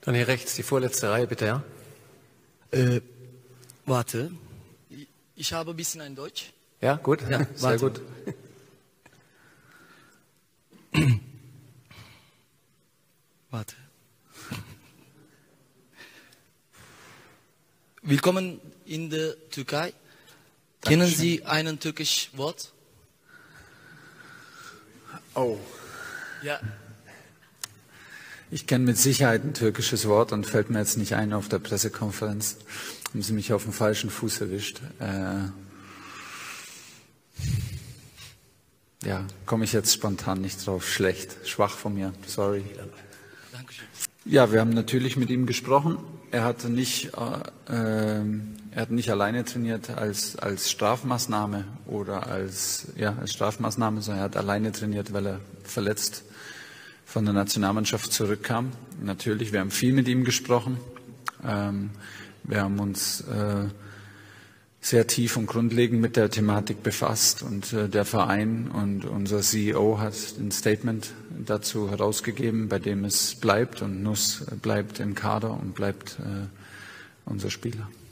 Dann hier rechts, die vorletzte Reihe, bitte, ja? Warte. Ich habe ein bisschen ein Deutsch. Ja, gut. Ja, sehr warte. gut. Warte. Willkommen in der Türkei. Kennen Sie ein türkisches Wort? Oh, Ja. ich kenne mit Sicherheit ein türkisches Wort und fällt mir jetzt nicht ein auf der Pressekonferenz. Haben Sie mich auf dem falschen Fuß erwischt. Ja, komme ich jetzt spontan nicht drauf. Schlecht, schwach von mir, sorry. Dankeschön. Ja, wir haben natürlich mit ihm gesprochen. Er hat nicht alleine trainiert als Strafmaßnahme oder als Strafmaßnahme, sondern er hat alleine trainiert, weil er verletzt von der Nationalmannschaft zurückkam. Natürlich, wir haben viel mit ihm gesprochen. Wir haben uns sehr tief und grundlegend mit der Thematik befasst und der Verein und unser CEO hat ein Statement dazu herausgegeben, bei dem es bleibt und Nuss bleibt im Kader und bleibt unser Spieler.